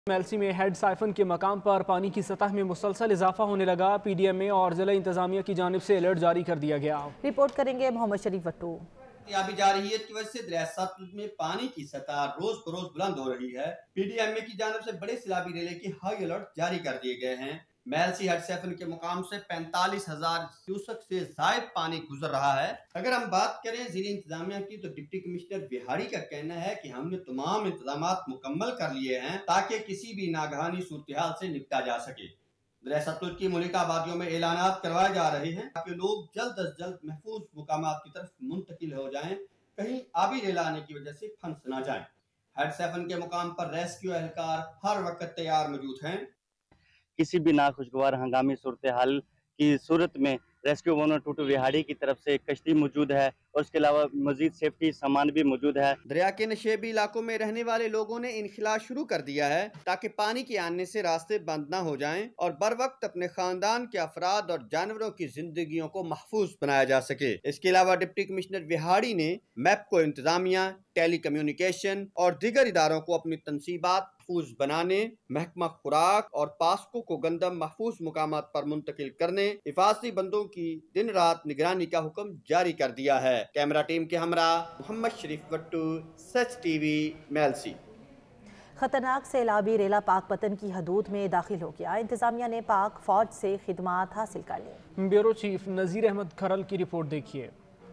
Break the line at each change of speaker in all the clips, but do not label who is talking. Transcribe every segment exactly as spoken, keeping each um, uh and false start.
MLC में head siphon के मकाम पर पानी की सतह में मुसलसल इजाफा होने लगा। पीडीएमए और जिला इंतजामिया की जानिब से अलर्ट जारी कर दिया गया।
रिपोर्ट करेंगे मोहम्मद शरीफ वट्टू।
जारहियत की वजह से दरिया सतलुज में पानी की सतह रोज बरोज बुलंद हो रही है। पीडीएमए की जानिब से बड़े सैलाबी रेले की हाई अलर्ट जारी कर दिए गए हैं। मेलसी हेड सेफन के मुकाम से पैंतालीस हजार क्यूसेक से जायद पानी गुजर रहा है। अगर हम बात करें जिला इंतजामिया की तो डिप्टी कमिश्नर बिहारी का कहना है कि हमने तमाम इंतजाम मुकम्मल कर लिए हैं ताकि किसी भी नागहानी सूरत हाल से निपटा जा सके। दरिया सतलुज की मुल्का आबादियों में ऐलानात करवाए जा रहे हैं ताकि लोग जल्द अज जल्द महफूज मुकामात की तरफ मुंतकिल हो जाएं, कहीं आबी रेला आने की वजह से फंस न जाएं। हेड सेफन के मुकाम पर रेस्क्यू एहलकार हर वक्त तैयार मौजूद हैं।
किसी भी नाखुशगवार हंगामी सूरत हाल की सूरत में रेस्क्यू वन टू विहाड़ी की तरफ से कश्ती मौजूद है और उसके अलावा मजीद सेफ्टी सामान भी मौजूद है।
दरिया के नशेबी इलाकों में रहने वाले लोगों ने इनखिला शुरू कर दिया है ताकि पानी के आने से रास्ते बंद न हो जाएं और बर वक्त अपने खानदान के अफराद और जानवरों की जिंदगियों को महफूज बनाया जा सके। इसके अलावा डिप्टी कमिश्नर विहाड़ी ने मैप को इंतजामिया, टेली कम्युनिकेशन और दीगर इदारों को अपनी तनसीबात महफूज बनाने, महकमा खुराक और पास्को को गंदम महफूज मुकामात पर मुंतकिल करने, हिफाजती बंदों की दिन रात निगरानी का हुक्म जारी कर दिया है। कैमरा टीम के हमरा मोहम्मद शरीफ वट्टू, सच टीवी, मेलसी।
खतरनाक सैलाबी रेला पाक पतन की हदूद में दाखिल हो गया। इंतजामिया ने पाक फौज से खिदमात हासिल कर ली।
ब्यूरो चीफ नजीर अहमद खरल की रिपोर्ट देखिए।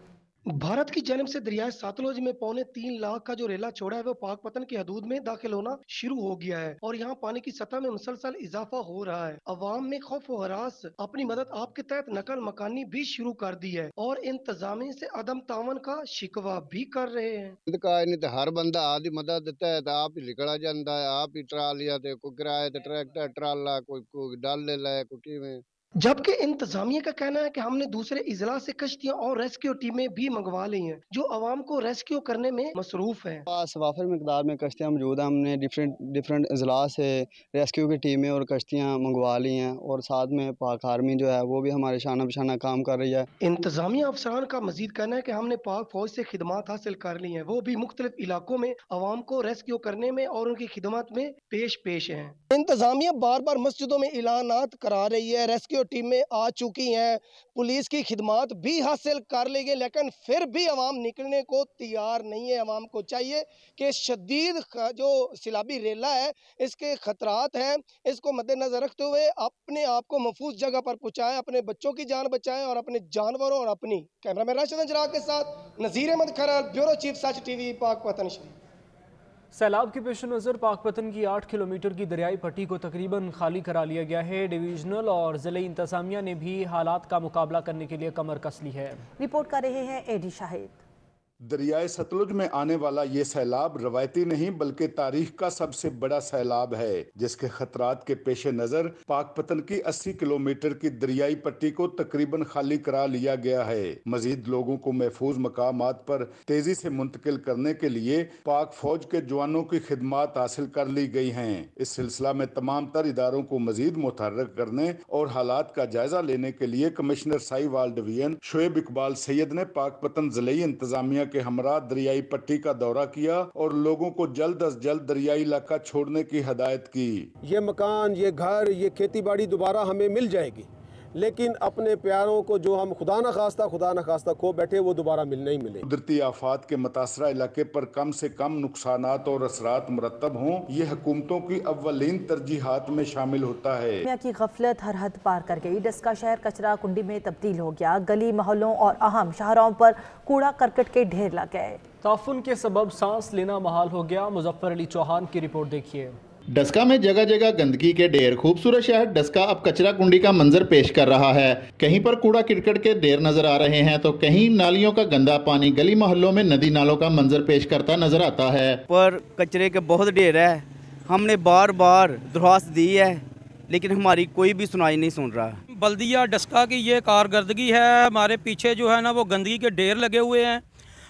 भारत की जानिब से दरिया सतलुज में पौने तीन लाख का जो रेला छोड़ा है वो पाक पतन की हदूद में दाखिल होना शुरू हो गया है और यहाँ पानी की सतह में मुसलसल इजाफा हो रहा है। अवाम में खौफ व हरास अपनी मदद आपके तहत नकल मकानी भी शुरू कर दी है और इंतजामिया से अदम तावन का शिकवा भी कर रहे हैं।
हर बंदा आदि मदद देता है तो आप ही निकला जाता है, आप ही ट्रालिया कोई किराए ट्रैक्टर ट्राला कोई कोई डाल ले ला कोई में।
जबकि इंतजामिया का कहना है कि हमने दूसरे इजला से कश्तियां और रेस्क्यू टीमें भी मंगवा ली हैं जो अवाम को रेस्क्यू करने में मसरूफ हैं।
पास वाफर मिकदार में कश्तियां मौजूद हैं। हमने डिफरेंट डिफरेंट इजला से रेस्क्यू की टीमें और कश्तियां मंगवा ली हैं और साथ में पाक आर्मी जो है वो भी हमारे शाना बशाना काम कर रही है।
इंतजामिया अफसरान का मजीद कहना है कि हमने पाक फौज से खिदमात हासिल कर ली हैं, वो भी मुख्तलिफ इलाकों में अवाम को रेस्क्यू करने में और उनकी खिदमत में पेश पेश हैं। इंतजामिया बार बार मस्जिदों में ऐलानात करा रही है, रेस्क्यू टीमें आ चुकी हैं, पुलिस की खिदमत भी हासिल कर ली गई, लेकिन फिर भी अवाम निकलने को तैयार नहीं है। अवाम को चाहिए कि शदीद जो सैलाबी रेला है इसके खतरात हैं, इसको मद्देनजर रखते हुए अपने आप को महफूज जगह पर पहुंचाएं, अपने बच्चों की जान बचाएं और अपने जानवरों और अपनी। कैमरामैन राशिद अंजरा के साथ Nazir Ahmed Kharal, bureau chief Such TV, Pakpattan शरीफ।
सैलाब के पेश नज़र पाकपतन की आठ किलोमीटर की दरियाई पट्टी को तकरीबन खाली करा लिया गया है। डिवीजनल और जिले इंतजामिया ने भी हालात का मुकाबला करने के लिए कमर कस ली है।
रिपोर्ट कर रहे हैं एडी शाहिद।
दरियाए सतलुज में आने वाला ये सैलाब रवायती नहीं बल्कि तारीख का सबसे बड़ा सैलाब है जिसके खतरात के पेश नज़र पाकपतन की अस्सी किलोमीटर की दरियाई पट्टी को तकरीबन खाली करा लिया गया है। मजीद लोगों को महफूज मकामात पर तेजी से मुंतकिल करने के लिए पाक फौज के जवानों की खिदमात हासिल कर ली गई हैं। इस सिलसिला में तमाम तर इदारों को मजीद मुतहर्रिक करने और हालात का जायजा लेने के लिए कमिश्नर साहिवाल डिवीजन शोएब इकबाल सैयद ने पाकपतन जिले इंतजामिया के हमरा दरियाई पट्टी का दौरा किया और लोगों को जल्द अज जल्द दरियाई इलाका छोड़ने की हिदायत की।
ये मकान, ये घर, ये खेती बाड़ी दोबारा हमें मिल जाएगी, लेकिन अपने प्यारों को जो हम खुदा न खास्ता खुदा न खास्ता खो बैठे वो दोबारा मिल नहीं मिले।
कुदरती आफात के मुतासरा इलाके पर कम से कम नुकसानात और असरात मुरतब हों, ये हुकूमतों की अव्वलीन तरजीहात में शामिल होता है।
दुनिया की गफलत हर हद पार कर गई। डस्का शहर कचरा कुंडी में तब्दील हो गया। गली मोहल्लों और अहम शहरों पर कूड़ा करकट के ढेर लग गए।
ताफुन के सबब सांस लेना महाल हो गया। मुजफ्फर अली चौहान की रिपोर्ट देखिए।
डस्का में जगह जगह गंदगी के ढेर। खूबसूरत शहर डस्का अब कचरा कुंडी का मंजर पेश कर रहा है। कहीं पर कूड़ा किरकट के ढेर नजर आ रहे हैं तो कहीं नालियों का गंदा पानी गली मोहल्लों में नदी नालों का मंजर पेश करता नजर आता है।
पर कचरे के बहुत ढेर है। हमने बार बार दरख्वास्त दी है लेकिन हमारी कोई भी सुनाई नहीं सुन रहा।
बल्दिया डस्का की ये कारकर्दगी है। हमारे पीछे जो है ना वो गंदगी के ढेर लगे हुए हैं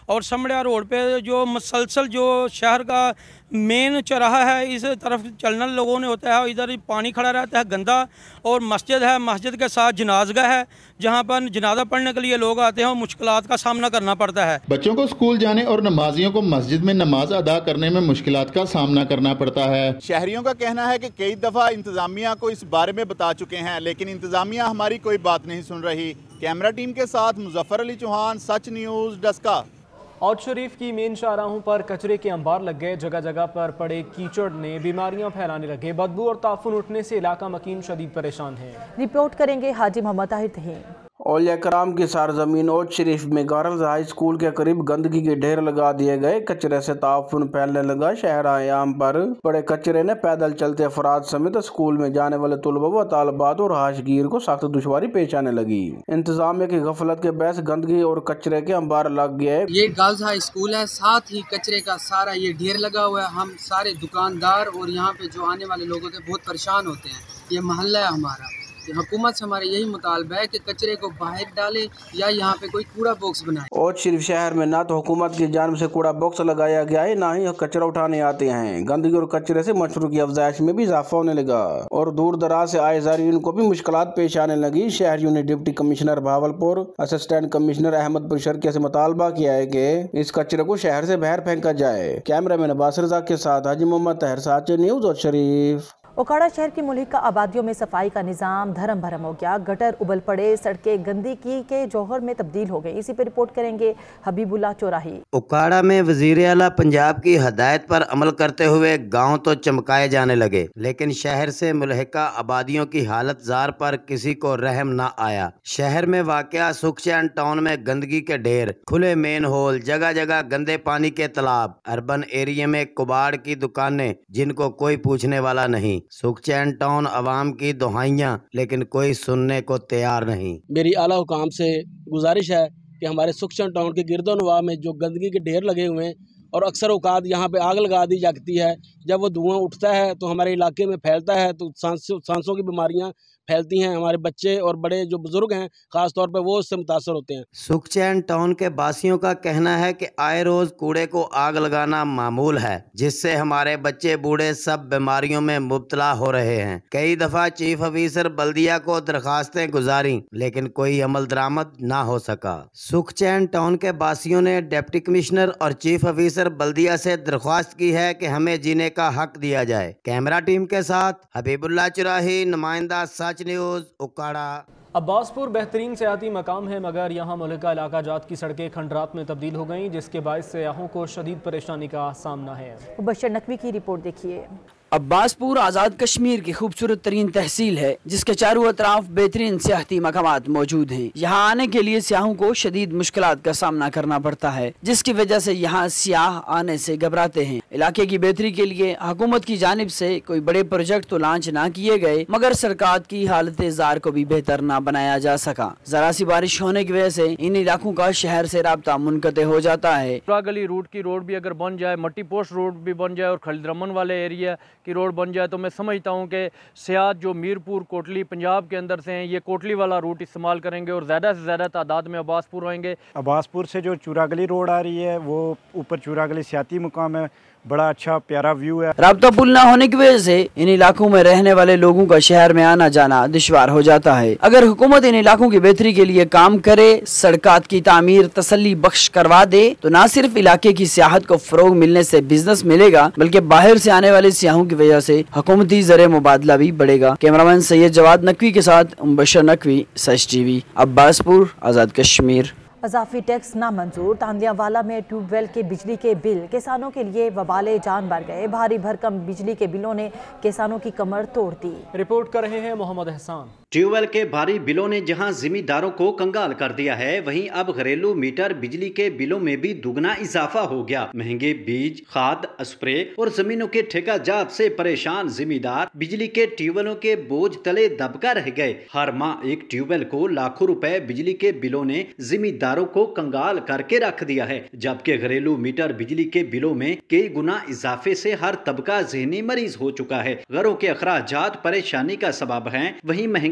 और समड़िया रोड पे जो मसलसल जो शहर का मेन चौराहा है इस तरफ चलना लोगों ने होता है, इधर पानी खड़ा रहता है गंदा, और मस्जिद है, मस्जिद के साथ जनाजगा है जहाँ पर जनाजा पढ़ने के लिए लोग आते हैं और मुश्किलात का सामना करना पड़ता है।
बच्चों को स्कूल जाने और नमाजियों को मस्जिद में नमाज अदा करने में मुश्किलात का सामना करना पड़ता है।
शहरियों का कहना है कि कई दफा इंतजामिया को इस बारे में बता चुके हैं, लेकिन इंतजामिया हमारी कोई बात नहीं सुन रही। कैमरा टीम के साथ मुजफ्फर अली चौहान, सच न्यूज, डस्का।
औध शरीफ की मेन शाहराहों पर कचरे के अंबार लग गए। जगह जगह पर पड़े कीचड़ ने बीमारियां फैलाने लगे। बदबू और ताफुन उठने से इलाका मकीन शदीद परेशान है।
रिपोर्ट करेंगे हाजी मोहम्मद ताहिर तहीन।
औलिया कराम की सारजमीन औध शरीफ में गर्ल्स हाई स्कूल के करीब गंदगी के ढेर लगा दिए गए। कचरे से ताफुन फैलने लगा। शहर-ए-आम पर पड़े कचरे ने पैदल चलते अफराद समेत स्कूल में जाने वाले तुलबा व तालबात और हाशगीर को सख्त दुश्वारी पेश आने लगी। इंतजामिया की गफलत के बहस गंदगी और कचरे के अंबार लग गए।
ये गर्ल्स हाई स्कूल है, साथ ही कचरे का सारा ये ढेर लगा हुआ है। हम सारे दुकानदार और यहाँ पे जो आने वाले लोग होते हैं बहुत परेशान होते हैं। ये मोहल्ला है हमारा, हुकूमत से हमारा यही मुतालबा है कि कचरे को बाहर डाले या यहाँ पे कोई कूड़ा बॉक्स बनाए।
और सिर्फ शहर में ना तो हुकूमत की जानिब से कूड़ा बॉक्स लगाया गया है, ना ही कचरा उठाने आते हैं। गंदगी और कचरे से मच्छरों की अफजाइश में भी इजाफा होने लगा और दूर दराज से आए ज़ायरीन को भी मुश्किलात पेश आने लगी। शहरियों ने deputy commissioner Bahawalpur, assistant commissioner Ahmadpur Sharqiya से मुतालबा किया है कि इस कचरे को शहर से बाहर फेंका जाए। कैमरा मैन अब्बास रज़ा के साथ हाजी मोहम्मद ताहिर, सच न्यूज, औध शरीफ।
ओकाड़ा शहर की मुल्हिका आबादियों में सफाई का निज़ाम धर्म भरम हो गया। गटर उबल पड़े, सड़कें गंदगी के जौहर में तब्दील हो गई। इसी पर रिपोर्ट करेंगे हबीबुल्लाह चौराही।
ओकाड़ा में वजीर आला पंजाब की हदायत पर अमल करते हुए गांव तो चमकाए जाने लगे, लेकिन शहर से मुल्हिका आबादियों की हालत जार पर किसी को रहम न आया। शहर में वाक़या सुखचैन टाउन में गंदगी के ढेर, खुले मेन होल, जगह जगह गंदे पानी के तालाब, अर्बन एरिया में कुबाड़ की दुकानें जिनको कोई पूछने वाला नहीं। सुखचैन टाउन अवाम की दुहाइयां, लेकिन कोई सुनने को तैयार नहीं।
मेरी आला हुकाम से गुजारिश है कि हमारे सुखचैन टाउन के गिरदोनवा में जो गंदगी के ढेर लगे हुए हैं और अक्सर औकात यहाँ पे आग लगा दी जाती है, जब वो धुआं उठता है तो हमारे इलाके में फैलता है तो सांसों सांसों की बीमारियाँ फैलती हैं। हमारे बच्चे और बड़े जो बुजुर्ग हैं खास तौर पे वो उससे मुतासर होते हैं।
सुखचैन टाउन के बासियों का कहना है कि आए रोज कूड़े को आग लगाना मामूल है, जिससे हमारे बच्चे बूढ़े सब बीमारियों में मुब्तला हो रहे हैं। कई दफा चीफ ऑफिसर बल्दिया को दरखास्तें गुजारी, लेकिन कोई अमल दरामद ना हो सका। सुखचैन टाउन के बासियों ने डिप्टी कमिश्नर और चीफ ऑफिसर बल्दिया से दरख्वास्त की है कि हमें जीने का हक दिया जाए। कैमरा टीम के साथ हबीबुल्लाह चौराही, नुमाइंदा सच न्यूज, ओकाड़ा।
अब्बासपुर बेहतरीन सियाती मकाम है, मगर यहाँ मुल्हिका इलाका जात की सड़कें खंडरात में तब्दील हो गईं, जिसके बायस सयाहों को शदीद परेशानी का सामना है।
बशर नकवी की रिपोर्ट देखिए।
अब्बासपुर आज़ाद कश्मीर की खूबसूरत तरीन तहसील है, जिसके चारों अतराफ बेहतरीन सियाहती मकामात मौजूद हैं। यहाँ आने के लिए सियाहों को शदीद मुश्किलात का सामना करना पड़ता है, जिसकी वजह से यहाँ सियाह आने से घबराते हैं। इलाके की बेहतरी के लिए हुकूमत की जानिब से कोई बड़े प्रोजेक्ट तो लॉन्च ना किए गए, मगर सरकार की हालत जार को भी बेहतर ना बनाया जा सका। जरा सी बारिश होने की वजह से इन इलाकों का शहर से राब्ता मुनक़ते हो जाता है।
गली रूट की रोड भी अगर बन जाए, मट्टी पोस्ट रोड भी बन जाए और खलीदरमन वाले एरिया की रोड बन जाए, तो मैं समझता हूँ कि सियाह जो मीरपुर कोटली पंजाब के अंदर से हैं, ये कोटली वाला रूट इस्तेमाल करेंगे और ज़्यादा से ज़्यादा तादाद में अब्बासपुर होंगे।
अब्बासपुर से जो चूरागली रोड आ रही है, वो ऊपर चूरागली सियाती मुकाम है, बड़ा अच्छा प्यारा व्यू है।
राब्ता पुल न होने की वजह से इन इलाकों में रहने वाले लोगों का शहर में आना जाना दुश्वार हो जाता है। अगर हुकूमत इन इलाकों की बेहतरी के लिए काम करे, सड़कात की तामीर तसल्ली बख्श करवा दे, तो न सिर्फ इलाके की सियाहत को फरोग मिलने से बिजनेस मिलेगा, बल्कि बाहर से आने वाले सियाहों की वजह से हुकूमती ज़र मुबादला भी बढ़ेगा। कैमरामैन सैयद जवाद नकवी के साथ बशर नकवी, सच टीवी, अब्बासपुर, आज़ाद कश्मीर।
अजाफी टैक्स नामंजूर। तांदियावाला में ट्यूबवेल के बिजली के बिल किसानों के लिए वबाले जान बन गए। भारी भरकम बिजली के बिलों ने किसानों की कमर तोड़ दी।
रिपोर्ट कर रहे हैं मोहम्मद एहसान।
ट्यूबवेल के भारी बिलों ने जहां जिमीदारों को कंगाल कर दिया है, वहीं अब घरेलू मीटर बिजली के बिलों में भी दुगना इजाफा हो गया। महंगे बीज, खाद, स्प्रे और जमीनों के ठेकाजात से परेशान जिमीदार बिजली के ट्यूबवेलों के बोझ तले दबका रह गए। हर माह एक ट्यूबवेल को लाखों रुपए बिजली के बिलों ने जिमीदारों को कंगाल करके रख दिया है, जबकि घरेलू मीटर बिजली के बिलों में कई गुना इजाफे से हर तबका ज़हनी मरीज हो चुका है। घरों के अखराजात परेशानी का सबब हैं, वहीं महंगा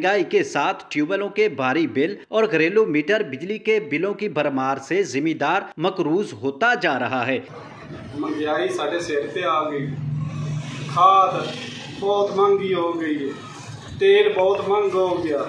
महंगाई के साथ ट्यूबवेलों के भारी बिल और घरेलू मीटर बिजली के बिलों की भरमार से जिम्मेदार मकरूज होता जा रहा है।
महंगाई साढ़े सिर पे आ गई, खाद बहुत महंगी हो गई है, तेल बहुत महंगा हो गया।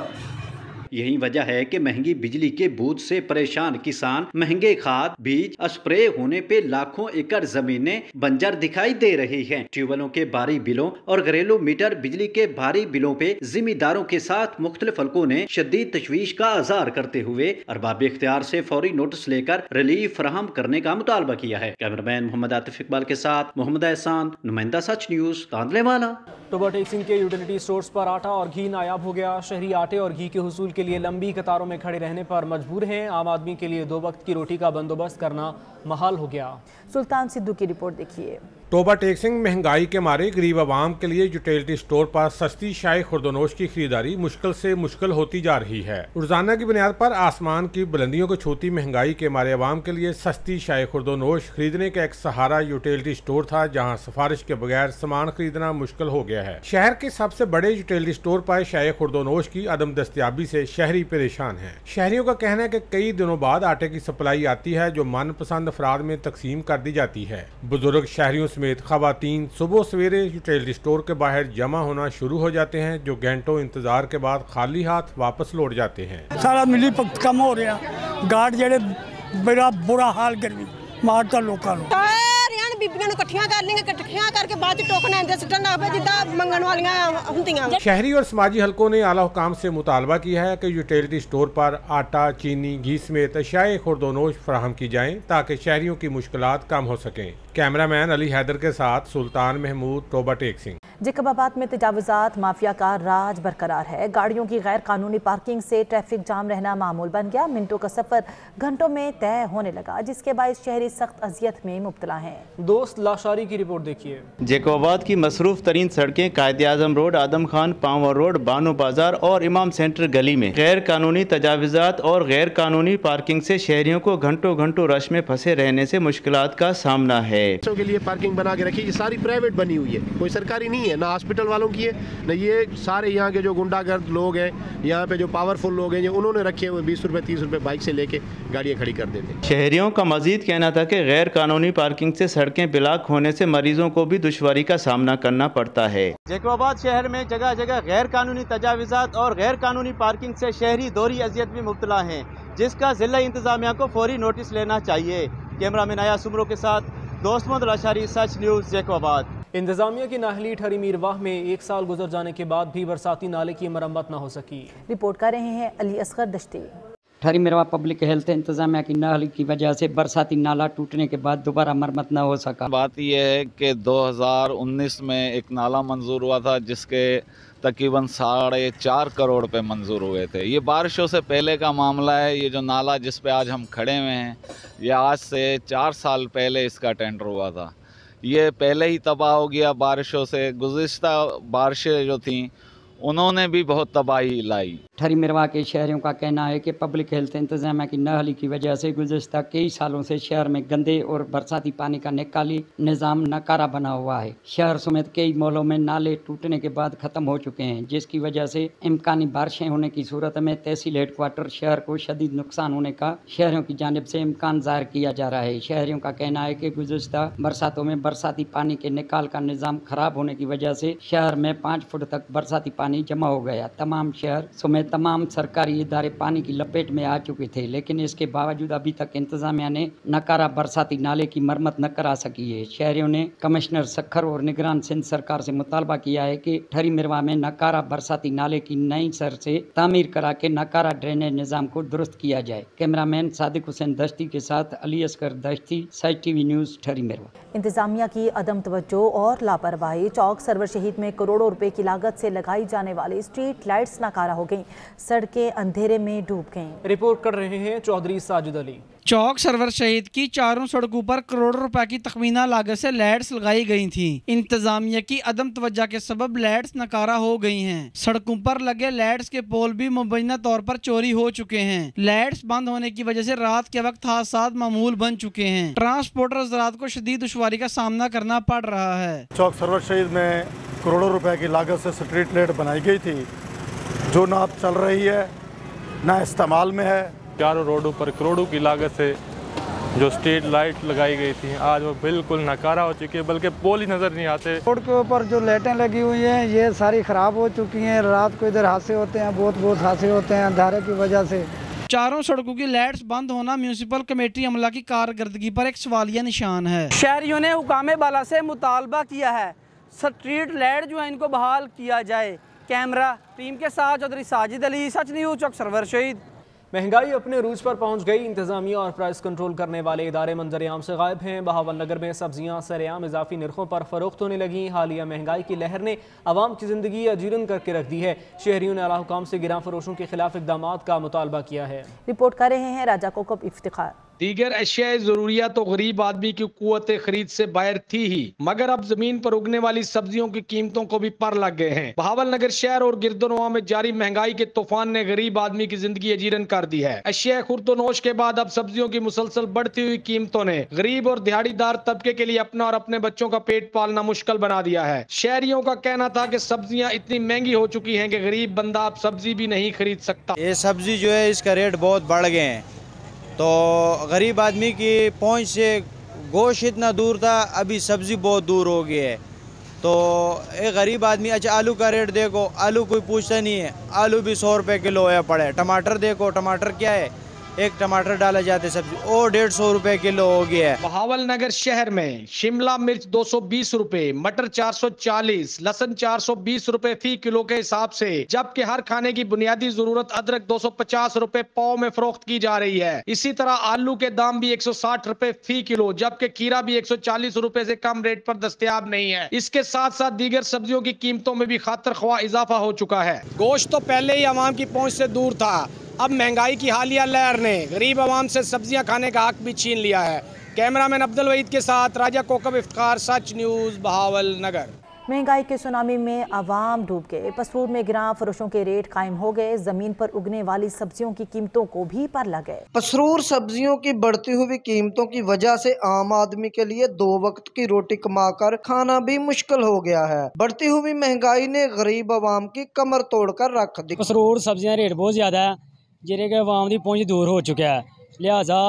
यही वजह है कि महंगी बिजली के बोझ से परेशान किसान महंगे खाद, बीज, स्प्रे होने पे लाखों एकड़ जमीनें बंजर दिखाई दे रही हैं। ट्यूबवेलों के भारी बिलों और घरेलू मीटर बिजली के भारी बिलों पे जिम्मेदारों के साथ मुख्तलिफ हलकों ने शदीद तशवीश का इज़हार करते हुए अरबाब इख्तियार से फौरी नोटिस लेकर रिलीफ फराहम करने का मुतालबा किया है। कैमरामैन मोहम्मद आतिफ इकबाल के साथ मोहम्मद एहसान, नुमाइंदा सच न्यूज, तांदलेवाला।
टोबा टेक्सिंग के यूटिलिटी स्टोर्स पर आटा और घी नायाब हो गया। शहरी आटे और घी के हुसूल के लिए लंबी कतारों में खड़े रहने पर मजबूर हैं। आम आदमी के लिए दो वक्त की रोटी का बंदोबस्त करना महाल हो गया।
सुल्तान सिद्धू की रिपोर्ट देखिए।
टोबा टेक्सिंग महंगाई के मारे गरीब आवाम के लिए यूटिलिटी स्टोर पर सस्ती शाय खुर्दोनोश की खरीदारी मुश्किल से मुश्किल होती जा रही है। रोजाना की बुनियाद पर आसमान की बुलंदियों को छूती महंगाई के मारे आवाम के लिए सस्ती शाय खुर्दोनोश खरीदने का एक सहारा यूटिलिटी स्टोर था, जहां सिफारिश के बगैर सामान खरीदना मुश्किल हो गया है। शहर के सबसे बड़े यूटिलिटी स्टोर पर शाय खुर्दोनोश की अदम दस्तियाबी से शहरी परेशान है। शहरियों का कहना है कि कई दिनों बाद आटे की सप्लाई आती है जो मनपसंद अफराद में तकसीम कर दी जाती है। बुजुर्ग शहरियों समेत खवातीन सुबह सवेरे यूटिलिटी स्टोर के बाहर जमा होना शुरू हो जाते हैं, जो घंटों इंतजार के बाद खाली हाथ वापस लौट जाते हैं।
सारा मिली भगत कम हो रहा, गार्ड जेड़े बड़ा बुरा हाल गर्मी मारता लोगों को।
बीबियां इकट्ठियां कर लेंगे, इकट्ठियां करके बाद टोकन आंदे सटन लग पे जिद्दां मंगण वालियां हुंदियां।
शहरी और समाजी हलकों ने आला हुकाम से मुतालबा किया है कि यूटिलिटी स्टोर पर आटा, चीनी, घी समेत अशियाए खुर्दोनोश फराहम की जाएं ताकि शहरियों की मुश्किलात कम हो सकें। कैमरामैन अली हैदर के साथ सुल्तान महमूद, टोबा टेक्सिंग।
जैकबाबाद में तजावुजात माफिया का राज बरकरार है। गाड़ियों की गैर कानूनी पार्किंग से ट्रैफिक जाम रहना मामूल बन गया। मिनटों का सफर घंटों में तय होने लगा, जिसके बायस शहरी सख्त अजियत में मुब्तला हैं।
दोस्त लाशारी की रिपोर्ट देखिए।
जैकबाबाद की मसरूफ तरीन सड़कें Quaid Azam road, Adam Khan, power road, Bano Bazaar और इमाम सेंटर गली में गैर कानूनी तजावुजात और गैर कानूनी पार्किंग से शहरियों को घंटों घंटों रश में फंसे रहने से मुश्किलात का सामना है।
बच्चों के लिए पार्किंग बना के रखी, ये सारी प्राइवेट बनी हुई है, कोई सरकारी नहीं है, ना हॉस्पिटल वालों की है, न ये सारे यहाँ के जो गुंडागर्द लोग हैं, यहाँ पे जो पावरफुल लोग हैं, उन्होंने रखे हुए बीस रुपए तीस रुपए बाइक से लेके गाड़ियाँ खड़ी कर देते।
शहरियों का मजीद कहना था कि गैर कानूनी पार्किंग से सड़कें ब्लॉक होने से मरीजों को भी दुश्वारी का सामना करना पड़ता है। जैकबाबाद शहर में जगह जगह गैर कानूनी तजावुजात और गैर कानूनी पार्किंग से शहरी दोहरी अजियत में मुब्तला हैं, जिसका जिला इंतजामिया को फौरी नोटिस लेना चाहिए। कैमरामैन आया सुमरो के साथ दोस्त मोहम्मद लाशारी, सच न्यूज़, जैकबाबाद।
इंतजामिया की नाहली ठहरी मीरवाह में एक साल गुजर जाने के बाद भी बरसाती नाले की मरम्मत न हो सकी।
रिपोर्ट कर रहे हैं अली असगर दश्ती।
ठहरी मीरवाह पब्लिक हेल्थ इंतजामिया की नाहली की वजह से बरसाती नाला टूटने के बाद दोबारा मरम्मत न हो सका।
बात यह है कि दो हज़ार उन्नीस में एक नाला मंजूर हुआ था, जिसके तकरीबन साढ़े चार करोड़ रुपए मंजूर हुए थे। ये बारिशों से पहले का मामला है। ये जो नाला जिस पे आज हम खड़े हुए हैं, ये आज से चार साल पहले इसका टेंडर हुआ था। ये पहले ही तबाह हो गया बारिशों से। गुज़िश्ता बारिशें जो थीं उन्होंने भी बहुत तबाही लाई।
ठहरी मीरवाह के शहरियों का कहना है कि पब्लिक हेल्थ इंतजामिया की नाहली की वजह से गुज़िश्ता कई सालों से शहर में गंदे और बरसाती पानी का निकाली निज़ाम नकारा बना हुआ है। शहर समेत कई मोहल्लों में नाले टूटने के बाद ख़त्म हो चुके हैं, जिसकी वजह से इम्कानी बारिशें होने की सूरत में तहसील हेडक्वार्टर शहर को शदीद नुकसान होने का शहरियों की जानिब से इम्कान ज़ाहिर किया जा रहा है। शहरियों का कहना है कि गुज़िश्ता बरसातों में बरसाती पानी के निकाल का निज़ाम खराब होने की वजह से शहर में पाँच फुट तक बरसाती पानी जमा हो गया। तमाम शहर समेत तमाम सरकारी इदारे पानी की लपेट में आ चुके थे, लेकिन इसके बावजूद अभी तक इंतजामिया ने नकारा बरसाती नाले की मरम्मत न करा सकी है। शहरियों ने कमिश्नर सखर और निगरान सिंध सरकार से मुतालबा किया है कि ठहरी मीरवाह में नकारा बरसाती नाले की नई सर से तामीर करा के नकारा ड्रेनेज निज़ाम को दुरुस्त किया जाए। कैमरामैन सादिक हुसैन दश्ती के साथ अली असगर दश्ती, सच टीवी न्यूज़, ठहरी मीरवाह।
इंतजामिया की अदम तवज्जो और लापरवाही। चौक सरवर शहीद में करोड़ों रुपए की लागत से लगाई जाने वाली स्ट्रीट लाइट्स नाकारा हो गईं, सड़कें अंधेरे में डूब गईं।
रिपोर्ट कर रहे हैं चौधरी साजिद अली।
चौक सरवर शहीद की चारों सड़कों पर करोड़ों रुपए की तखमीना लागत से लाइट्स लगाई गई थी। इंतजामिया की अदम तवज्जो के सबब लाइट्स नकारा हो गई हैं। सड़कों पर लगे लाइट्स के पोल भी मुबैना तौर पर चोरी हो चुके हैं। लाइट्स बंद होने की वजह से रात के वक्त हादसात मामूल बन चुके हैं। ट्रांसपोर्टर हज़रात को शदीद दुश्वारी का सामना करना पड़ रहा है।
चौक सरवर शहीद में करोड़ों रुपए की लागत से स्ट्रीट लाइट बनाई गई थी,
जो ना अब चल रही है ना इस्तेमाल में है।
चारों रोडों पर करोड़ों की लागत से जो स्ट्रीट लाइट लगाई गई थी आज वो बिल्कुल नकारा हो चुकी है, बल्कि पोल ही नज़र नहीं आते।
रोड के ऊपर जो लाइटें लगी हुई हैं ये सारी ख़राब हो चुकी हैं। रात को इधर हादसे होते हैं, बहुत बहुत हादसे होते हैं अंधेरे की वजह से।
चारों सड़कों की लाइट्स बंद होना म्यूनिसिपल कमेटी अमला की कारकर्दगी पर एक सवालिया निशान है।
शहरियों ने हुकामे बाला से मुतालबा किया है स्ट्रीट लाइट जो है इनको बहाल किया जाए। कैमरा टीम के साथ चौधरी साजिद अली, सच न्यूज़, चौक सरवर शहीद।
महंगाई अपने रूज पर पहुंच गई। इंतजामिया और प्राइस कंट्रोल करने वाले इदारे मंजर-ए-आम से गायब हैं। बहावल नगर में सब्जियां सरेआम इजाफी नरखों पर फरोख्त होने लगी। हालिया महंगाई की लहर ने अवाम की जिंदगी अजीरन करके रख दी है। शहरियों ने आला हुकाम से गिरां फरोशों के खिलाफ इकदाम का मुतालबा किया है।
रिपोर्ट कर रहे हैं राजा कोकब इफ्तिखार।
दीगर अशियाए ज़रूरियात तो गरीब आदमी की कुव्वत खरीद से बाहर थी ही, मगर अब जमीन पर उगने वाली सब्जियों की कीमतों को भी पर लग गए हैं। बहावल नगर शहर और गिरदोनवा में जारी महंगाई के तूफान ने गरीब आदमी की जिंदगी अजीरन कर दी है। अशियाए खुर्दोनोश के बाद अब सब्जियों की मुसलसल बढ़ती हुई कीमतों ने गरीब और दिहाड़ीदार तबके के लिए अपना और अपने बच्चों का पेट पालना मुश्किल बना दिया है। शहरियों का कहना था कि सब्जियां इतनी महंगी हो चुकी हैं कि गरीब बंदा अब सब्जी भी नहीं खरीद सकता।
ये सब्जी जो है इसका रेट बहुत बढ़ गए हैं, तो गरीब आदमी की पहुंच से गोश्त इतना दूर था, अभी सब्ज़ी बहुत दूर हो गई है। तो एक गरीब आदमी, अच्छा आलू का रेट देखो, आलू कोई पूछता नहीं है, आलू भी सौ रुपये किलो है पड़े। टमाटर देखो, टमाटर क्या है, एक टमाटर डाला जाते सब्जी और डेढ़ सौ रुपए किलो हो गया है।
बहावल नगर शहर में शिमला मिर्च दो सौ बीस रुपए, मटर चार सौ चालीस, लहसुन चार सौ बीस रुपए फी किलो के हिसाब से, जबकि हर खाने की बुनियादी जरूरत अदरक दो सौ पचास रुपए पाव में फरोख्त की जा रही है। इसी तरह आलू के दाम भी एक सौ साठ रुपए फी किलो, जबकि खीरा भी एक सौ चालीस रुपए से कम रेट पर दस्तयाब नहीं है। इसके साथ साथ दीगर सब्जियों की कीमतों में भी खातर ख्वाह इजाफा हो चुका है। गोश्त तो पहले ही आवाम की पहुँच से दूर था, अब महंगाई की हालिया लहर ने गरीब आवाम से सब्जियां खाने का हक भी छीन लिया है। कैमरामैन अब्दुल वहीद के साथ राजा कोकब इफ्तिखार, सच न्यूज़, बहावल नगर।
महंगाई के सुनामी में आवाम डूब गए। पसरूर में गिरां फरोशों के रेट कायम हो गए। जमीन पर उगने वाली सब्जियों की कीमतों को भी पर लग गए।
पसरूर सब्जियों की बढ़ती हुई कीमतों की वजह से आम आदमी के लिए दो वक्त की रोटी कमाकर खाना भी मुश्किल हो गया है। बढ़ती हुई महंगाई ने गरीब आवाम की कमर तोड़कर रख दी।
पसरूर सब्जियां रेट बहुत ज्यादा है, जेह्ड़े कि आवाम की पहुंच दूर हो चुका है, लिहाजा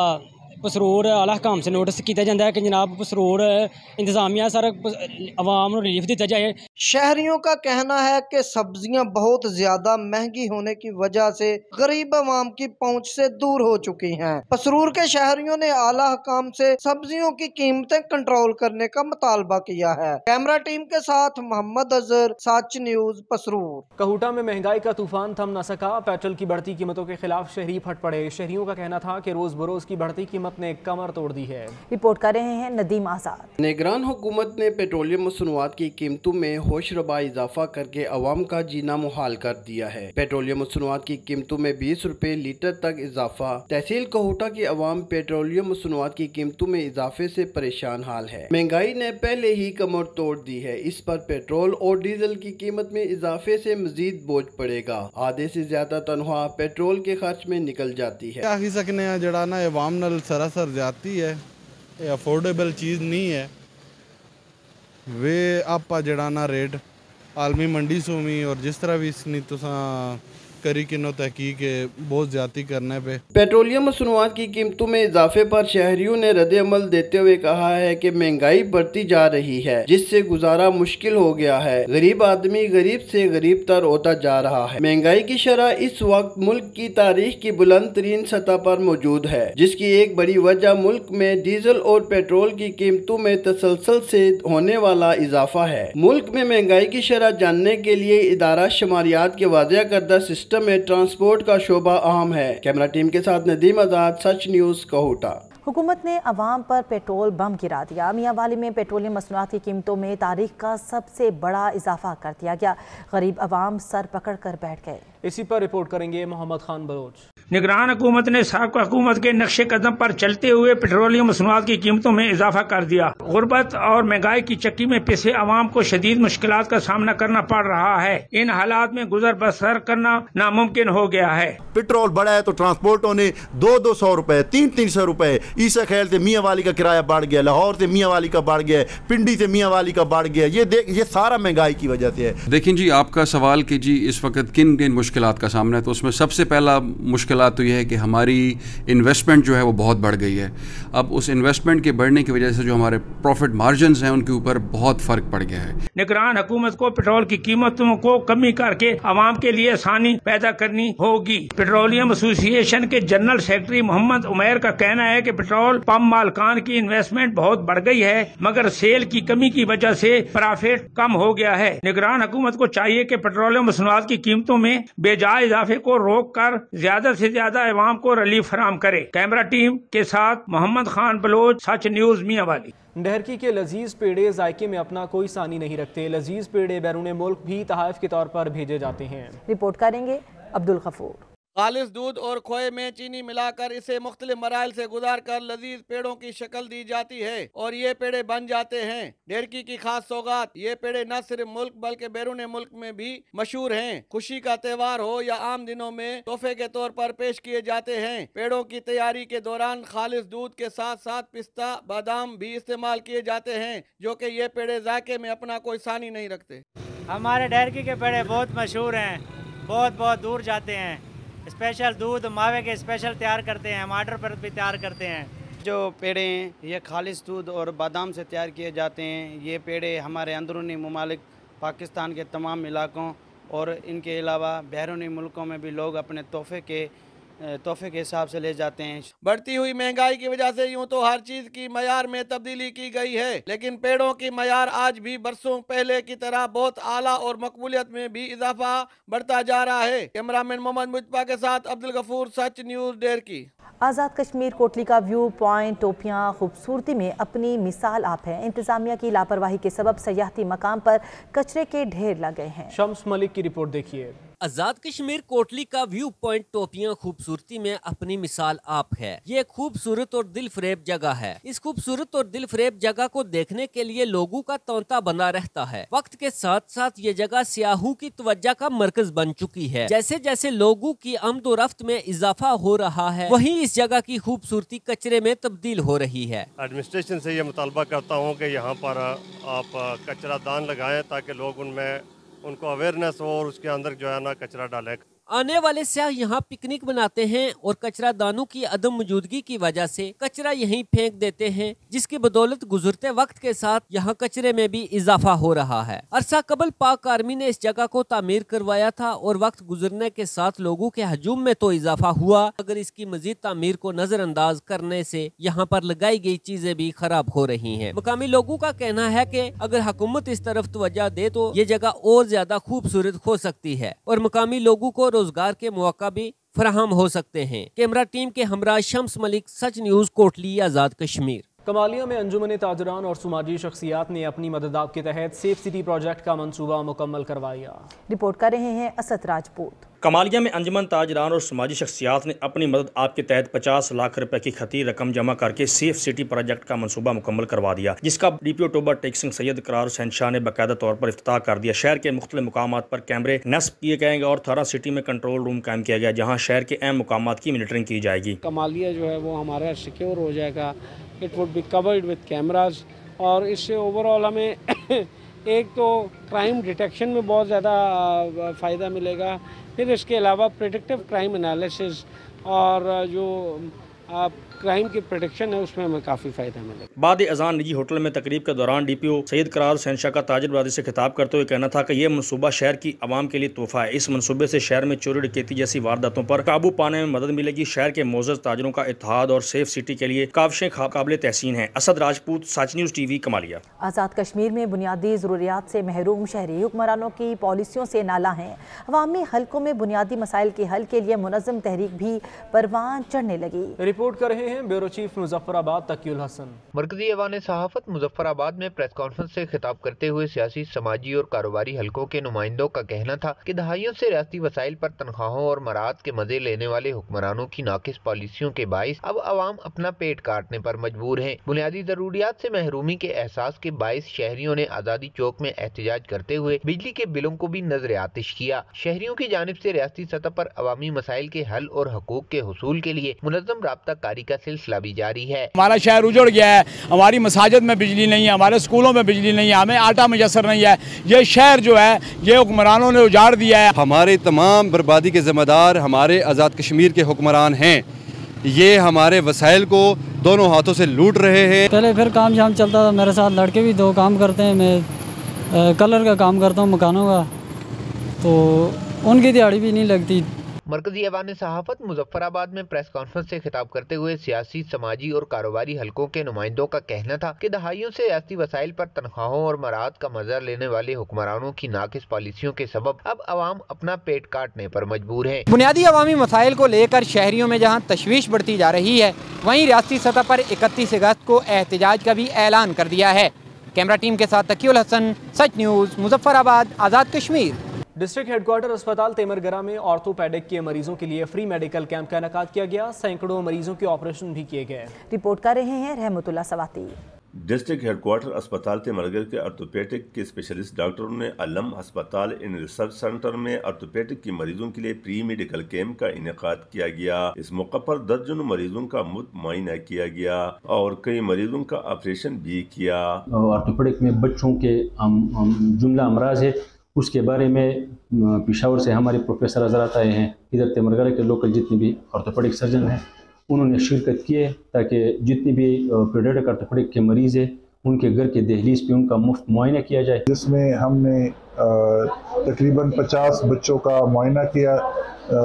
पसरूर आला हुकाम से नोटिस किया जाता है कि जनाब पसरूर इंतजामिया सर आवाम को रिलीफ दिया जाए।
शहरियों का कहना है कि सब्जियां बहुत ज्यादा महंगी होने की वजह से गरीब आवाम की पहुंच से दूर हो चुकी हैं। पसरूर के शहरियों ने आला हुकाम से सब्जियों की कीमतें कंट्रोल करने का मुतालबा किया है। कैमरा टीम के साथ मोहम्मद अजहर, सच न्यूज़, पसरूर।
कहूटा में महंगाई का तूफान थम न सका। पेट्रोल की बढ़ती कीमतों के खिलाफ शहरी फट पड़े। शहरियों का कहना था कि रोज बरोज की बढ़ती कीमत ने कमर तोड़ दी है।
रिपोर्ट कर रहे हैं नदीम आजाद।
निगरान हुकूमत ने पेट्रोलियम मसनूआत की कीमतों में होश रबा इजाफा करके अवाम का जीना मुहाल कर दिया है। पेट्रोलियम मसनूआत की कीमतों में बीस रुपए लीटर तक इजाफा। तहसील कहूटा की अवाम पेट्रोलियम मसनूआत की कीमतों में इजाफे से परेशान हाल है। महंगाई ने पहले ही कमर तोड़ दी है, इस पर पेट्रोल और डीजल की कीमत में इजाफे से मजीद बोझ पड़ेगा। आधे से ज्यादा तनख्वाह पेट्रोल के खर्च में निकल जाती है।
आखी सकने जड़ा ना अवाम नाल सरासर जाती है, अफोर्डेबल चीज़ नहीं है। वे आपा जड़ा ना रेट आलमी मंडी सोमी और जिस तरह भी इसनी तुसा करी किनो तहकीक बहुत ज्यादा करने पे।
पेट्रोलियम मसनूआत की कीमतों में इजाफे पर शहरियों ने रद्द-ए-अमल देते हुए कहा है कि महंगाई बढ़ती जा रही है, जिससे गुजारा मुश्किल हो गया है। गरीब आदमी गरीब से गरीब तर होता जा रहा है। महंगाई की शरह इस वक्त मुल्क की तारीख की बुलंद तरीन सतह पर मौजूद है, जिसकी एक बड़ी वजह मुल्क में डीजल और पेट्रोल की कीमतों में तसलसल से होने वाला इजाफा है। मुल्क में महंगाई की शरह जानने के लिए इदारा शुमारियात के वाज़ेह करदा सिस्टम में ट्रांसपोर्ट का शोबा अहम है। कैमरा टीम के साथ नदीम आजाद, सच न्यूज़, कहूटा।
हुकूमत ने अवाम पर पेट्रोल बम गिरा दिया। मियाँ वाली में पेट्रोलियम मसनूआत की कीमतों में तारीख का सबसे बड़ा इजाफा कर दिया गया। गरीब अवाम सर पकड़ कर बैठ गए।
इसी पर रिपोर्ट करेंगे मोहम्मद खान बलोच।
निगरान हुकूमत ने साबिक़ा हुकूमत के नक्शे कदम पर चलते हुए पेट्रोलियम मसनूआत की कीमतों में इजाफा कर दिया। गुर्बत और महंगाई की चक्की में पिसे अवाम को शदीद मुश्किलात का सामना करना पड़ रहा है। इन हालात में गुजर बसर करना नामुमकिन हो गया है।
पेट्रोल बढ़ा है तो ट्रांसपोर्टों ने दो दो सौ रुपए तीन तीन सौ रुपए, ईसा खैल से मियाँ वाली का किराया बढ़ गया, लाहौर से मियाँ वाली का बढ़ गया, पिंडी से मियाँ वाली का बढ़ गया। ये देख ये सारा महंगाई की वजह से है।
देखिए जी, आपका सवाल कि जी इस वक्त किन किन मुश्किलात का सामना है, तो उसमें सबसे पहला मुश्किलात तो यह है कि हमारी इन्वेस्टमेंट जो है वो बहुत बढ़ गई है। अब उस इन्वेस्टमेंट के बढ़ने की वजह से जो हमारे प्रॉफिट मार्जिन्स हैं उनके ऊपर बहुत फर्क पड़ गया है।
निगरान हुकूमत को पेट्रोल की कीमतों को कमी करके अवाम के लिए आसानी पैदा करनी होगी। पेट्रोलियम एसोसिएशन के जनरल सेक्रेटरी मोहम्मद उमैर का कहना है कि पेट्रोल पंप मालकान की इन्वेस्टमेंट बहुत बढ़ गई है, मगर सेल की कमी की वजह से प्रॉफिट कम हो गया है। निगरान हुकूमत को चाहिए कि पेट्रोलियम मसनूआत की कीमतों में बेजाय इजाफे को रोक कर ज्यादा से ज्यादा अवाम को रिलीफ फराहम करे। कैमरा टीम के साथ मोहम्मद खान बलोच, सच न्यूज मियाँ वाली।
ढेरकी के लजीज पेड़े जायके में अपना कोई सानी नहीं रखते। लजीज पेड़े बैरून मुल्क भी तहाइफ के तौर पर भेजे जाते हैं।
रिपोर्ट करेंगे अब्दुल गफूर।
खालिस दूध और खोए में चीनी मिलाकर इसे मुख्तलिफ मराइल से गुजार कर लजीज पेड़ों की शक्ल दी जाती है और ये पेड़े बन जाते हैं। ढेरकी की खास सौगात, ये पेड़े न सिर्फ मुल्क बल्कि बैरून मुल्क में भी मशहूर हैं। खुशी का त्योहार हो या आम दिनों में तोहफे के तौर पर पेश किए जाते हैं। पेड़ों की तैयारी के दौरान खालिस दूध के साथ साथ पिस्ता, बादाम भी इस्तेमाल किए जाते हैं, जो कि ये पेड़े जायके में अपना कोई सानी नहीं रखते।
हमारे ढेरकी के पेड़े बहुत मशहूर हैं, बहुत बहुत दूर जाते हैं। स्पेशल दूध मावे के स्पेशल तैयार करते हैं, हम आर्डर पर भी तैयार करते हैं।
जो पेड़े हैं ये खालिस दूध और बादाम से तैयार किए जाते हैं। ये पेड़े हमारे अंदरूनी ममालिक पाकिस्तान के तमाम इलाकों और इनके अलावा बैरूनी मुल्कों में भी लोग अपने तोहफे के तोहफे के हिसाब से ले जाते हैं।
बढ़ती हुई महंगाई की वजह से यूं तो हर चीज की मयार में तब्दीली की गई है, लेकिन पेड़ों की मयार आज भी बरसों पहले की तरह बहुत आला और मकबूलियत में भी इजाफा बढ़ता जा रहा है। कैमरामैन मोहम्मद मुजतबा के साथ अब्दुल गफूर, सच न्यूज ढेरकी।
आज़ाद कश्मीर कोटली का व्यू पॉइंट टोपियाँ खूबसूरती में अपनी मिसाल आप है। इंतजामिया की लापरवाही के सबब सयाहती मकाम पर कचरे के ढेर लगे हैं।
शम्स मलिक की रिपोर्ट देखिए।
आजाद कश्मीर कोटली का व्यू पॉइंट टोपियां खूबसूरती में अपनी मिसाल आप है। ये खूबसूरत और दिल फरेब जगह है। इस खूबसूरत और दिल फरेब जगह को देखने के लिए लोगों का तांता बना रहता है। वक्त के साथ साथ ये जगह सियाहों की तवज्जो का मरकज बन चुकी है। जैसे जैसे लोगों की आमदोरफ्त में इजाफा हो रहा है, वहीं इस जगह की खूबसूरती कचरे में तब्दील हो रही है।
एडमिनिस्ट्रेशन से ये मुतालबा करता हूँ कि यहाँ पर आप कचरा दान लगाएं ताकि लोग उनमें उनको अवेयरनेस हो और उसके अंदर जो है ना कचरा डालें।
आने वाले सयाह यहाँ पिकनिक बनाते हैं और कचरा दानों की अदम मौजूदगी की वजह से कचरा यहीं फेंक देते हैं, जिसकी बदौलत गुजरते वक्त के साथ यहाँ कचरे में भी इजाफा हो रहा है। अरसा कबल पाक आर्मी ने इस जगह को तामीर करवाया था और वक्त गुजरने के साथ लोगों के हजूम में तो इजाफा हुआ, अगर इसकी मजीद तामीर को नजरअंदाज करने से यहाँ पर लगाई गई चीजें भी खराब हो रही है। मुकामी लोगों का कहना है कि अगर हुकूमत इस तरफ तवज्जो दे तो ये जगह और ज्यादा खूबसूरत हो सकती है और मुकामी लोगों को रोजगार के मौका भी फराहम हो सकते हैं। कैमरा टीम के हमरा शम्स मलिक, सच न्यूज कोटली, आजाद कश्मीर।
कमालिया में अंजुमन ताजरान और समाजी शख्सियात ने अपनी मदद के तहत सेफ सिटी प्रोजेक्ट का मंसूबा मुकम्मल करवाया।
रिपोर्ट कर रहे हैं असद राजपूत।
कमालिया में अंजुमन ताजरान और समाजी शख्सियात ने अपनी मदद आप के तहत पचास लाख रुपए की खती रकम जमा करके सेफ सिटी प्रोजेक्ट का मंसूबा मुकम्मल करवा दिया, जिसका डीपीओ टोबा टेक्सिंग सैयद करार हुसैन शाह ने बाकायदा तौर पर इफ्तिताह कर दिया। शहर के मुख्तलिफ मुकामात पर कैमरे नस्ब किए गए और थारा सिटी में कंट्रोल रूम कायम किया गया, जहाँ शहर के अहम मुकामात की मॉनिटरिंग की जाएगी।
कमालिया जो है वो हमारा सिक्योर हो जाएगा, it would be covered with cameras, और इससे ओवरऑल हमें एक तो क्राइम डिटेक्शन में बहुत ज़्यादा फ़ायदा मिलेगा, फिर इसके अलावा प्रेडिक्टिव क्राइम एनालिसिस और जो क्राइम की प्रोटेक्शन है उसमें हमें काफ़ी फ़ायदा मिलेगा।
बाद अजान निजी होटल में तकरीब के दौरान डीपीओ सैयद करार हुसैन शाह का ताजिर बरादरी से खिताब करते हुए कहना था कि यह मनसूबा शहर की आवाम के लिए तोहफा है। इस मनसूबे से शहर में चोरी डकैती जैसी वारदातों पर काबू पाने में मदद मिलेगी। शहर के मोअज़्ज़ज़ ताजरों का इत्तेहाद और सेफ सिटी के लिए काविशें काबिल तहसीन है। Asad Rajput, Sach news TV, Kamalia.
आज़ाद कश्मीर में बुनियादी ज़रूरियात से महरूम शहरी हुक्मरानों की पॉलिसियों से नाला हैं। अवामी हलकों में बुनियादी मसाइल के हल के लिए मुनज़्ज़म तहरीक भी परवान चढ़ने लगी।
रिपोर्ट कर रहे हैं ब्यूरो चीफ मुजफ्फराबाद तकीउल हसन।
मरकजी ऐवान सहाफत मुजफ्फराबाद में प्रेस कॉन्फ्रेंस से खिताब करते हुए सियासी, समाजी और कारोबारी हलकों के नुमाइंदों का कहना था कि दहाइयों से रियासती वसाइल पर तनख्वाहों और मराद के मजे लेने वाले हुक्मरानों की नाकिस पॉलिसियों के बाइस अब अवाम अपना पेट काटने पर मजबूर है। बुनियादी जरूरियात से महरूमी के एहसास के बाइस शहरियों ने आजादी चौक में एहतजाज करते हुए बिजली के बिलों को भी नजर आतिश किया। शहरियों की जानिब से रियासती सतह पर अवामी मसाइल के हल और हकूक के हुसूल के लिए मुनज़्ज़म राब्ता कारी का सिलसिला भी जारी है।
हमारा शहर उजड़ गया है, हमारी मसाजिद में बिजली नहीं है, हमारे स्कूलों में बिजली नहीं है, हमें आटा मुयसर नहीं है। ये शहर जो है ये हुक्मरानों ने उजाड़ दिया है।
हमारे तमाम बर्बादी के जिम्मेदार हमारे आज़ाद कश्मीर के हुक्मरान हैं। ये हमारे वसाइल को दोनों हाथों से लूट रहे हैं।
पहले फिर काम शाम चलता था, मेरे साथ लड़के भी दो काम करते हैं, मैं कलर का काम करता हूँ मकानों का, तो उनकी दिहाड़ी भी नहीं लगती।
मरकजी ऐवान सहाफत मुजफ्फराबाद में प्रेस कॉन्फ्रेंस से खिताब करते हुए सियासी, समाजी और कारोबारी हलकों के नुमाइंदों का कहना था कि दहाइयों से रियासती वसाइल पर तनख्वाहों और मराद का मजा लेने वाले हुक्मरानों की नाकिस पॉलिसियों के सबब अब अवाम अपना पेट काटने पर मजबूर है।
बुनियादी अवामी मसाइल को लेकर शहरियों में जहाँ तशवीश बढ़ती जा रही है, वहीं रियासती सतह पर इकतीस अगस्त को एहतजाज का भी ऐलान कर दिया है। कैमरा टीम के साथ Taqiul Hasan, Sach news, Muzaffarabad, Azad Kashmir.
District headquarter अस्पताल तेमरगरा में ऑर्थोपेडिक के मरीजों के लिए फ्री मेडिकल कैंप का इनेकाद किया गया। सैकड़ों मरीजों के ऑपरेशन भी किए गए।
रिपोर्ट कर रहे हैं रहमतुल्लाह सवाती।
डिस्ट्रिक्ट हेडक्वार्टर अस्पताल तेमरगर के ऑर्थोपेडिक के स्पेशलिस्ट डॉक्टरों ने अलम अस्पताल इन रिसर्च सेंटर में ऑर्थोपेडिक के मरीजों के लिए प्री मेडिकल कैंप का इनेकाद किया गया। इस मौके पर दर्जनों मरीजों का मुफ्त मुआयना किया गया और कई मरीजों का ऑपरेशन भी किया।
ऑर्थोपेडिक में बच्चों के जुमला अमराज है, उसके बारे में पेशावर से हमारे प्रोफेसर हजरात आए हैं। इधर तेमरगरा के लोकल जितने भी ऑर्थोपेडिक सर्जन हैं उन्होंने शिरकत की है ताकि जितने भी पीडियाट्रिक ऑर्थोपेडिक के मरीज़ हैं उनके घर के दहलीज पे उनका मुफ्त मुआयना किया जाए।
जिसमें हमने तकरीबन पचास बच्चों का मुआयना किया। आ,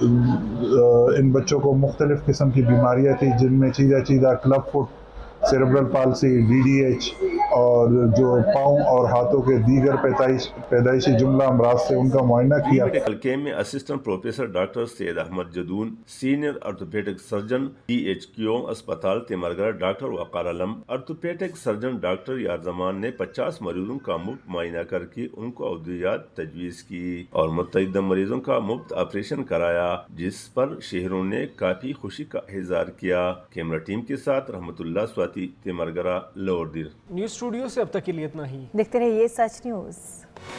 आ, इन बच्चों को मुख्तलिफ़ किस्म की बीमारियाँ थी, जिनमें चीज़ा चीज़ा club foot, cerebral palsy, D D H और जो पाँव और हाथों के दीगर पैदाइश पैदाइशी जुमला अमराज से उनका मुआयना किया।
मेडिकल कैंप में assistant professor doctor Syed Ahmad Jadoon, senior orthopaedic surgeon D H Q अस्पताल Timergara doctor Waqar Alam, orthopaedic surgeon doctor Yarzaman ने पचास मरीजों का मुफ्त मुआयना करके उनको अद्वियात तजवीज़ की और मुतअद्दिद मरीजों का मुफ्त ऑपरेशन कराया, जिस पर शहरों ने काफी खुशी का इजहार किया। कैमरा टीम के साथ Rahmatullah Swati, Timergara, lower Dir.
News studio से अब तक के लिए इतना ही।
देखते रहिए सच न्यूज़।